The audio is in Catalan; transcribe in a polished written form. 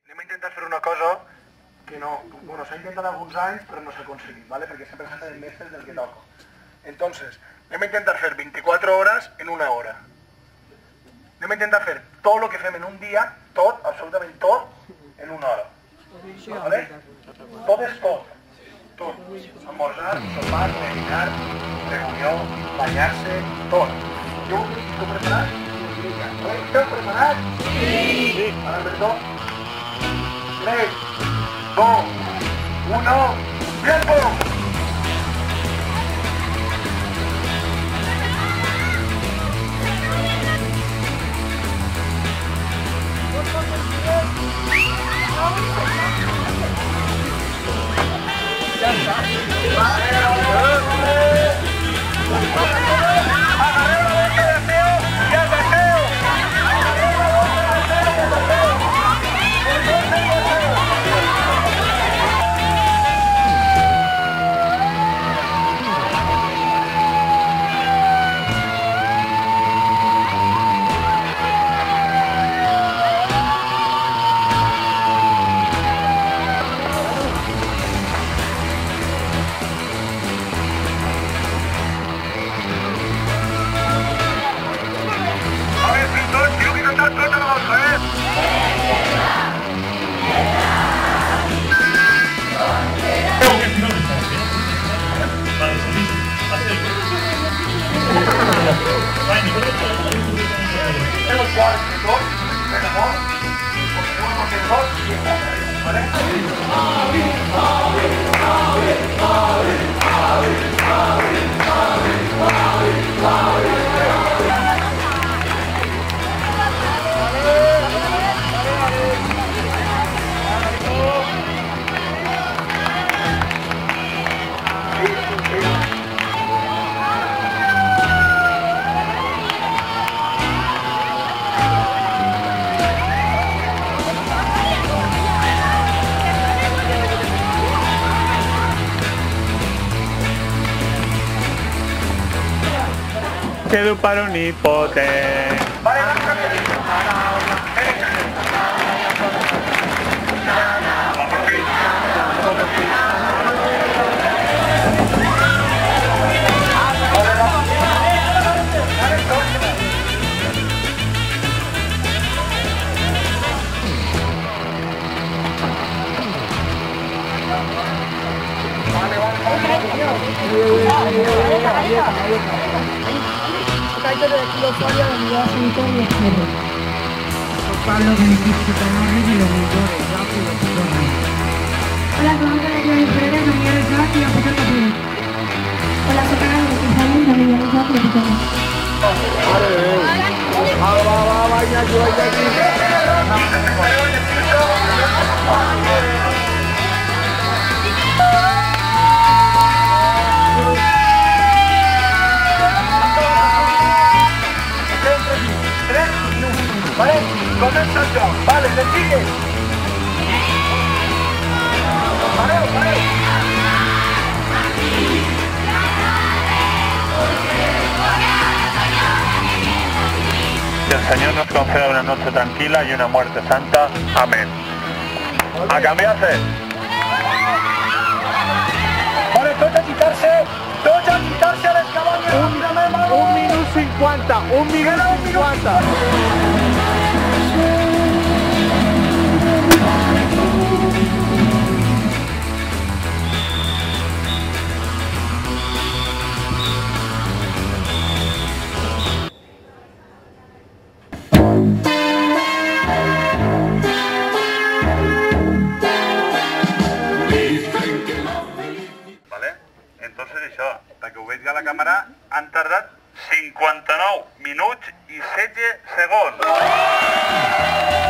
Anem a intentar fer una cosa que no... Bueno, s'ha intentat alguns anys, però no s'ha aconseguit, ¿vale? Perquè sempre s'ha fet més del que toco. Entonces, anem a intentar fer 24 hores en una hora. Anem a intentar fer tot el que fem en un dia, tot, absolutament tot, en una hora. ¿Vale? Tot és tot. Tot. Almorzar, sopar, meditar, reunió, banyar-se, tot. Jo ho dic, esteu preparats? Esteu preparats? Sí! Ara, perdó. 3, 2, 1, ¡tiempo! Ya está. Quedo para un hipote. Vale, Pablo Beneficio Canales y los motores, Gato y los motores. Hola, somos de la diferencia de Miguel Gato y los motores. Hola, soy Canales de Quizalín, de Miguel Gato y los motores. Vale, comença el joc. Vale, les sigues. Pareu, pareu. Que el Señor nos conceda una noche tranquila y una muerte santa. Amén. A cambiarse. Vale, tots a quitar-se les cabanyes. 1 minut 50, 1 minut 50. Entonces això, perquè ho vegi a la càmera, han tardat 59 minuts i 7 segons.